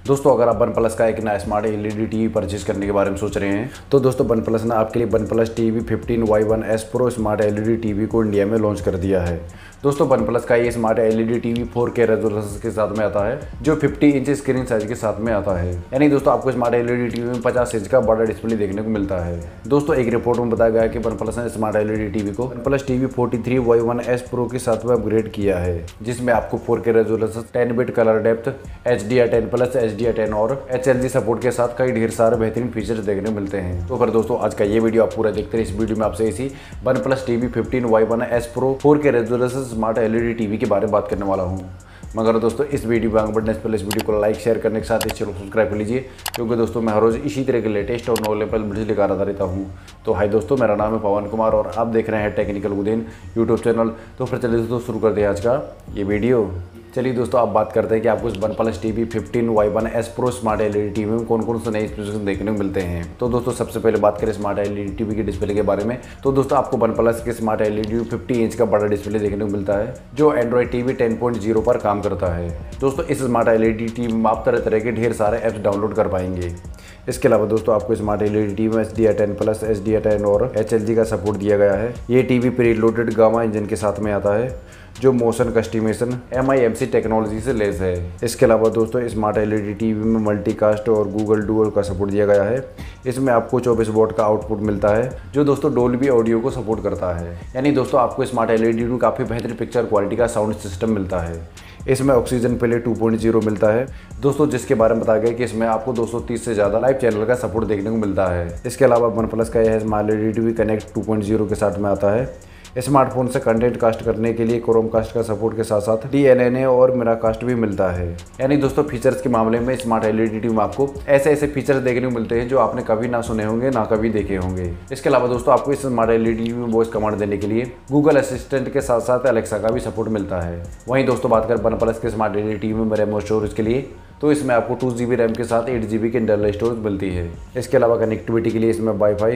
दोस्तों अगर आप वन प्लस का एक नया स्मार्ट एलईडी टीवी परचेज करने के बारे में सोच रहे हैं तो दोस्तों वन प्लस ने आपके लिए OnePlus TV 15Y1S pro smart LED TV को इंडिया में लॉन्च कर दिया है। दोस्तों वन प्लस का ये smart LED TV 4K resolution के साथ में आता है, जो 50 इंच स्क्रीन साइज के साथ में आता है। यानी दोस्तों आपको स्मार्ट एलईडी टीवी में 50 इंच का बड़ा डिस्प्ले देखने को मिलता है। दोस्तों एक रिपोर्ट में बताया गया है कि वन प्लस ने स्मार्ट एलईडी टीवी को OnePlus TV 43Y1S pro के साथ में अपग्रेड किया है, जिसमें आपको 4K resolution, 10 bit colour depth, HDR10+, HDR10 और HLG सपोर्ट के साथ कई ढेर सारे बेहतरीन फीचर्स देखने को मिलते हैं। तो फिर दोस्तों आज का ये वीडियो आप पूरा देखते हैं। इस वीडियो में आपसे इसी OnePlus TV 15Y1S pro 4K resolution smart LED TV के बारे में बात करने वाला हूँ। मगर दोस्तों इस वीडियो में आगे बढ़ने से पहले इस वीडियो को लाइक शेयर करने के साथ इस चैनल को सब्सक्राइब कर लीजिए, क्योंकि दोस्तों मैं हर रोज इसी तरह के लेटेस्ट और नॉलेजेबल वीडियो लेकर आता रहता हूँ। तो हाय दोस्तों, मेरा नाम है पवन कुमार और आप देख रहे हैं टेक्निकल उदयन यूट्यूब चैनल। तो फिर चलिए दोस्तों शुरू करते हैं आज का ये वीडियो। चलिए दोस्तों आप बात करते हैं कि आपको इस OnePlus TV 15Y1S pro smart LED TV में कौन कौन से नए स्पेसिफिकेशन देखने को मिलते हैं। तो दोस्तों सबसे पहले बात करें स्मार्ट एलईडी टीवी के डिस्प्ले के बारे में, तो दोस्तों आपको वन प्लस के स्मार्ट एलईडी 50 इंच का बड़ा डिस्प्ले देखने को मिलता है, जो एंड्रॉइड टीवी 10.0 पर काम करता है। दोस्तों इस स्मार्ट एलईडी टीवी में आप तरह तरह के ढेर सारे ऐप्स डाउनलोड कर पाएंगे। इसके अलावा दोस्तों आपको स्मार्ट एलईडी टीवी में HDR10+, HDR10 और HLG का सपोर्ट दिया गया है। ये टीवी प्रीलोडेड गामा इंजन के साथ में आता है, जो मोशन कस्टमाइजेशन MIMC टेक्नोलॉजी से लेस है। इसके अलावा दोस्तों स्मार्ट एलईडी टीवी में मल्टीकास्ट और गूगल डुअल का सपोर्ट दिया गया है। इसमें आपको 24 वॉट का आउटपुट मिलता है, जो दोस्तों डोल्बी ऑडियो को सपोर्ट करता है। यानी दोस्तों आपको स्मार्ट एलईडी में काफ़ी बेहतरीन पिक्चर क्वालिटी का साउंड सिस्टम मिलता है। इसमें ऑक्सीजन प्ले 2.0 मिलता है दोस्तों, जिसके बारे में बताया गया कि इसमें आपको 230 से ज़्यादा लाइव चैनल का सपोर्ट देखने को मिलता है। इसके अलावा वन प्लस का यह स्मार्ट एलईडी टीवी कनेक्ट 2.0 के साथ में आता है। स्मार्टफोन से कंटेंट कास्ट करने के लिए क्रोमकास्ट का सपोर्ट के साथ साथ DNNA और मिराकास्ट भी मिलता है। यानी दोस्तों फीचर्स के मामले में स्मार्ट एलईडी टीवी में आपको ऐसे ऐसे फीचर्स देखने को मिलते हैं जो आपने कभी ना सुने होंगे ना कभी देखे होंगे। इसके अलावा दोस्तों आपको इस स्मार्ट एलईडी टीवी में वॉइस कमांड देने के लिए गूगल असिस्टेंट के साथ साथ एलेक्सा का भी सपोर्ट मिलता है। वहीं दोस्तों बात करें वन प्लस के स्मार्ट एलईडी टीवी में रैम और स्टोरेज के लिए, तो इसमें आपको 2GB रैम के साथ 8GB की इंटरनल स्टोरेज मिलती है। इसके अलावा कनेक्टिविटी के लिए इसमें wifi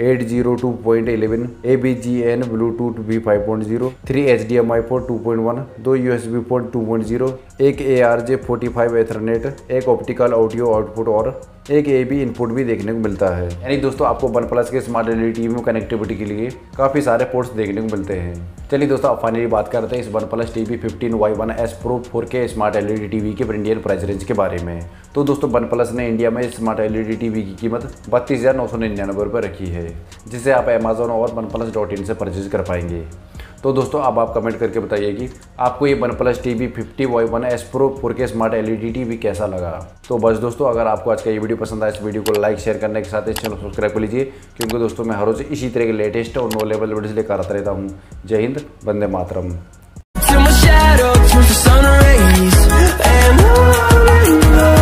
802.11, ABGN, Bluetooth V5.0, 3 HDMI port 2.1, 2 USB port 2.0, एक ARJ45 एथरनेट, एक ऑप्टिकल ऑडियो आउटपुट और एक AB इनपुट भी देखने को मिलता है। यानी दोस्तों आपको वन प्लस के स्मार्ट एलईडी टीवी में कनेक्टिविटी के लिए काफ़ी सारे पोर्ट्स देखने को मिलते हैं। चलिए दोस्तों आप फाइनली बात करते हैं इस OnePlus TV 15Y1S pro 4K smart LED TV के इंडियन प्राइस रेंज के बारे में। तो दोस्तों वन प्लस ने इंडिया में स्मार्ट एलईडी टीवी की कीमत 32,999 रुपये रखी है, जिसे आप अमेजोन और OnePlus.in से परचेज कर पाएंगे। तो दोस्तों अब आप कमेंट करके बताइए कि आपको ये OnePlus TV 50Y1S pro 4K smart LED TV कैसा लगा। तो बस दोस्तों अगर आपको आज का ये वीडियो पसंद आया, इस वीडियो को लाइक शेयर करने के साथ इस चैनल को सब्सक्राइब कर लीजिए, क्योंकि दोस्तों मैं हर रोज इसी तरह के लेटेस्ट और नॉलेजेबल वीडियोस लेकर आता रहता हूँ। जय हिंद, वंदे मातरम।